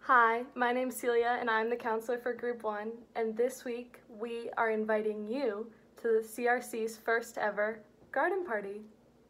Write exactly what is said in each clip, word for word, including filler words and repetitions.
Hi, my name's Celia and I'm the counselor for Group one, and this week we are inviting you to the C R C's first ever garden party.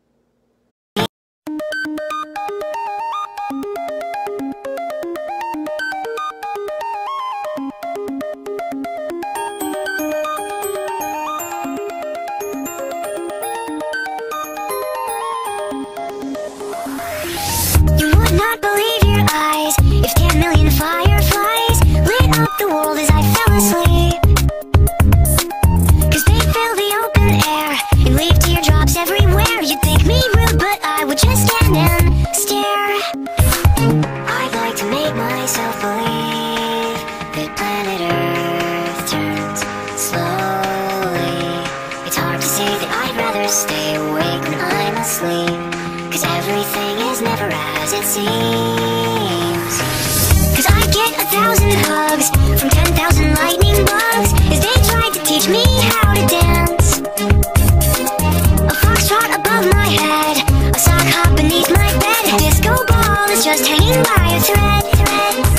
You would not believe your eyes if ten million fireflies lit up the world as I fell asleep. Cause they fill the open air and leave teardrops everywhere. You'd think me rude, but I would just stand and stare. I'd like to make myself believe that planet Earth turns slowly. It's hard to say that I'd rather stay awake when I'm asleep, cause everything is never as it seems. Cause I get a thousand hugs from ten thousand lightning bugs as they tried to teach me how to dance. A foxtrot above my head, a sock hop beneath my bed, a disco ball is just hanging by a thread, thread.